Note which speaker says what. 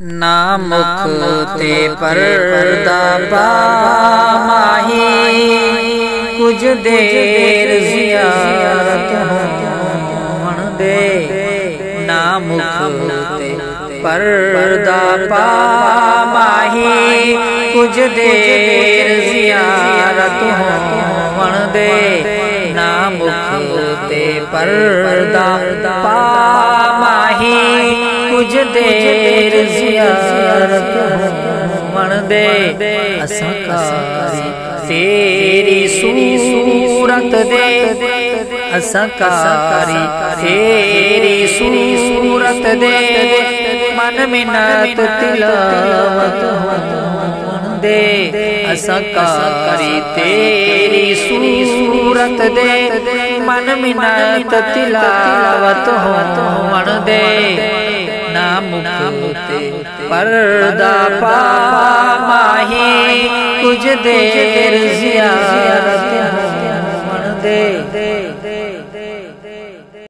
Speaker 1: ना मुख ते परदा पा माही, कुछ देर ज़ियारत होण दे। ना मुख ते परदा पा माही, कुछ देर ज़ियारत होण दे। ना मुख ते परदा पा माही, कुछ देर ज़ियारत होण दे। असां कारी तेरी सूरत दे, असां कारी तेरी सूरत दे। मन मिन्नत तिलावत होण दे। असां कारी तेरी सूरत दे, मन मिन्नत तिलावत होण दे। ना मुख ते परदा पा माही, कुछ देर ज़ियारत होण दे।